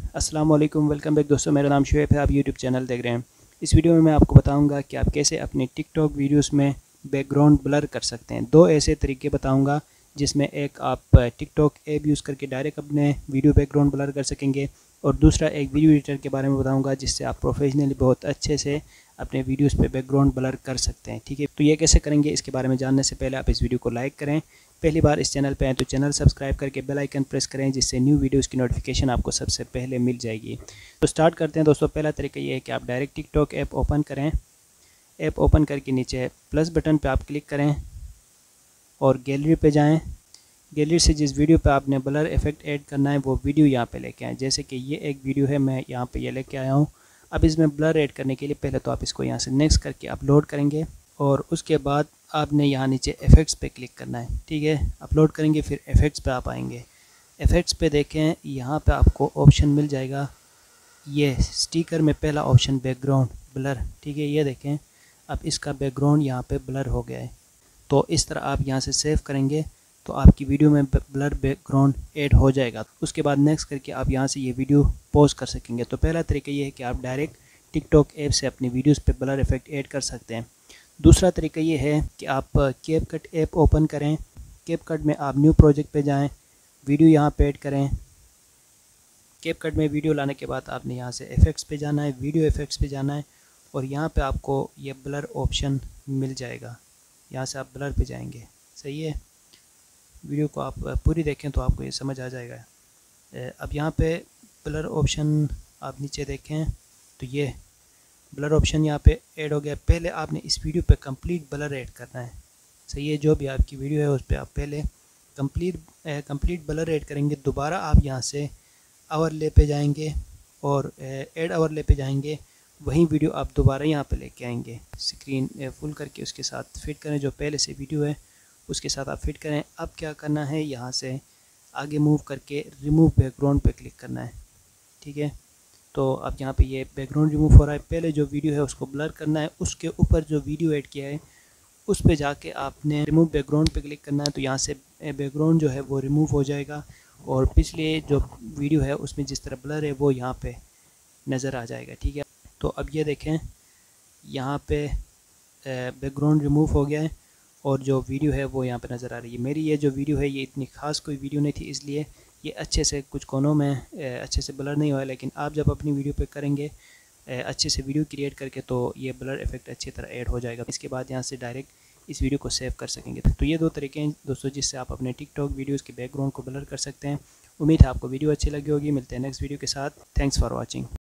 अस्सलाम वालेकुम, welcome back दोस्तों। मेरा नाम शुएब है, आप यूट्यूब चैनल देख रहे हैं। इस वीडियो में मैं आपको बताऊंगा कि आप कैसे अपने टिकटॉक वीडियोस में बैकग्राउंड ब्लर कर सकते हैं। दो ऐसे तरीके बताऊंगा जिसमें एक आप टिकटॉक ऐप यूज़ करके डायरेक्ट अपने वीडियो बैकग्राउंड ब्लर कर सकेंगे और दूसरा एक वीडियो एडिटर के बारे में बताऊँगा जिससे आप प्रोफेशनली बहुत अच्छे से अपने वीडियोज़ पर बैकग्राउंड ब्लर कर सकते हैं। ठीक है, तो ये कैसे करेंगे इसके बारे में जानने से पहले आप इस वीडियो को लाइक करें। पहली बार इस चैनल पे आए तो चैनल सब्सक्राइब करके बेल आइकन प्रेस करें जिससे न्यू वीडियोस की नोटिफिकेशन आपको सबसे पहले मिल जाएगी। तो स्टार्ट करते हैं दोस्तों। पहला तरीका ये है कि आप डायरेक्ट टिकटॉक ऐप ओपन करें। ऐप ओपन करके नीचे प्लस बटन पे आप क्लिक करें और गैलरी पे जाएं। गैलरी से जिस वीडियो पे आपने ब्लर इफेक्ट ऐड करना है वो वीडियो यहाँ पे लेके आएँ। जैसे कि ये एक वीडियो है, मैं यहाँ पे ये लेके आया हूँ। अब इसमें ब्लर ऐड करने के लिए पहले तो आप इसको यहाँ से नेक्स्ट करके अपलोड करेंगे और उसके बाद आपने यहाँ नीचे इफ़ेक्ट्स पे क्लिक करना है। ठीक है, अपलोड करेंगे फिर इफ़ेक्ट्स पे आप आएंगे। इफ़ेक्ट्स पे देखें, यहाँ पे आपको ऑप्शन मिल जाएगा ये स्टिकर में पहला ऑप्शन बैकग्राउंड ब्लर। ठीक है, ये देखें अब इसका बैकग्राउंड यहाँ पे ब्लर हो गया है। तो इस तरह आप यहाँ से सेव करेंगे तो आपकी वीडियो में ब्लर बैकग्राउंड ऐड हो जाएगा। उसके बाद नेक्स्ट करके आप यहाँ से ये वीडियो पॉज कर सकेंगे। तो पहला तरीका ये है कि आप डायरेक्ट टिकटॉक ऐप से अपनी वीडियोज़ पे ब्लर इफेक्ट ऐड कर सकते हैं। दूसरा तरीका ये है कि आप कैपकट ऐप ओपन करें। कैपकट में आप न्यू प्रोजेक्ट पे जाएं, वीडियो यहाँ पे ऐड करें। कैपकट में वीडियो लाने के बाद आपने यहाँ से इफ़ेक्ट्स पे जाना है, वीडियो इफ़ेक्ट्स पे जाना है और यहाँ पे आपको ये ब्लर ऑप्शन मिल जाएगा। यहाँ से आप ब्लर पे जाएंगे। सही है, वीडियो को आप पूरी देखें तो आपको ये समझ आ जाएगा। अब यहाँ पे ब्लर ऑप्शन आप नीचे देखें तो ये ब्लर ऑप्शन यहाँ पे ऐड हो गया। पहले आपने इस वीडियो पे कंप्लीट ब्लर ऐड करना है। सही है, जो भी आपकी वीडियो है उस पर आप पहले कंप्लीट ब्लर ऐड करेंगे। दोबारा आप यहाँ से ओवरले पे जाएंगे और ऐड ओवरले पे जाएंगे। वही वीडियो आप दोबारा यहाँ पे लेके आएंगे। स्क्रीन फुल करके उसके साथ फिट करें, जो पहले से वीडियो है उसके साथ आप फिट करें। अब क्या करना है, यहाँ से आगे मूव करके रिमूव बैकग्राउंड पे क्लिक करना है। ठीक है, तो अब यहाँ पे ये बैकग्राउंड रिमूव हो रहा है। पहले जो वीडियो है उसको ब्लर करना है, उसके ऊपर जो वीडियो ऐड किया है उस पे जाके आपने रिमूव बैकग्राउंड पे क्लिक करना है। तो यहाँ से बैकग्राउंड जो है वो रिमूव हो जाएगा और पिछले जो वीडियो है उसमें जिस तरह ब्लर है वो यहाँ पे नज़र आ जाएगा। ठीक है, तो अब ये देखें यहाँ पे बैकग्राउंड रिमूव हो गया है और जो वीडियो है वो यहाँ पे नज़र आ रही है। मेरी ये जो वीडियो है ये इतनी ख़ास कोई वीडियो नहीं थी, इसलिए ये अच्छे से कुछ कोनों में अच्छे से ब्लर नहीं हुआ है। लेकिन आप जब अपनी वीडियो पे करेंगे अच्छे से वीडियो क्रिएट करके तो ये ब्लर इफेक्ट अच्छी तरह ऐड हो जाएगा। इसके बाद यहाँ से डायरेक्ट इस वीडियो को सेव कर सकेंगे। तो ये दो तरीके हैं दोस्तों जिससे आप अपने टिकटॉक वीडियोज़ के बैकग्राउंड को ब्लर कर सकते हैं। उम्मीद है आपको वीडियो अच्छी लगी होगी। मिलते हैं नेक्स्ट वीडियो के साथ। Thanks for watching.